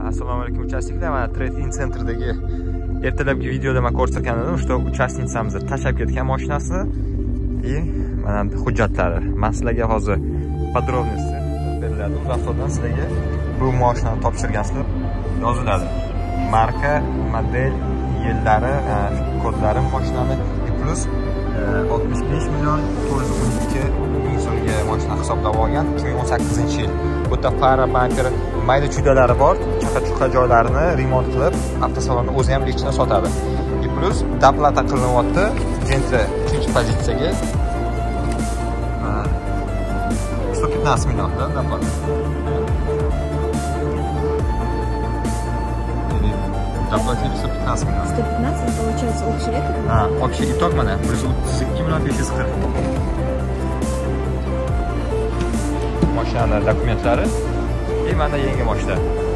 Assalomu alaykum uchastiklar. Mana Trade-in centerdagi ertalabki videoda men ko'rsatgan edim, что uchastnicamiz tashlab ketgan mashinasini и mana hujjatlari. Men sizlarga hozir podrobnosti beriladi. Uzavtodan sizlarga bu mashinani topshirgansizlar yoziladi. Marka, model, yillari, kodlari mashinani plus 65 million 412 ming so'mga mashina hisoblab olgan 2018-yil. Bu yerda fara, bamper, mayda chudalari bor. Chaqa-chuqa joylarini remont qilib, avtosalonni o'zi ham lechdan sotadi. Plus doplata qilinyapti. Gentra 3-pozitsiyaga 115 million da doplata. Доплатили 115 миллионов. 115 получается общий это? Общий итог mana 132 million 540. Mashina dokumentlari и mana yangi mashina.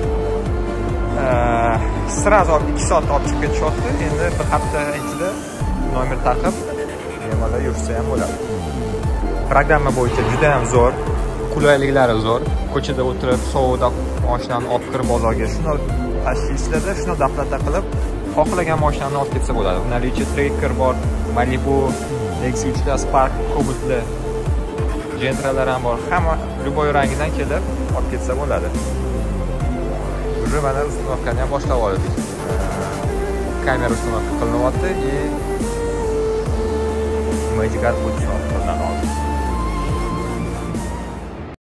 Sразу 2 soat olib chiqib ketishyapti. Endi bir hafta ichida nomer taqib bemalol yursa ham bo'ladi. Programma bo'yicha juda ham zo'r, qulayliklari zo'r. Ko'chada o'tirib, sovuqda mashinani olib kirib bozorga shuni tashishlarda shuni doplata qilib, xohlagan mashinani olib ketsa bo'ladi. Bundan ichida Tracker bor, Malibu, X3 Spark, Cobalt'li Gentralar ham bor. Hamma любой rangidan kelib olib ketsa bo'ladi. Уже mana uстановkani ham boshlab oldik. Kamera uстановка qilinyapti и Magic Art o'tishyapti bundan oldin.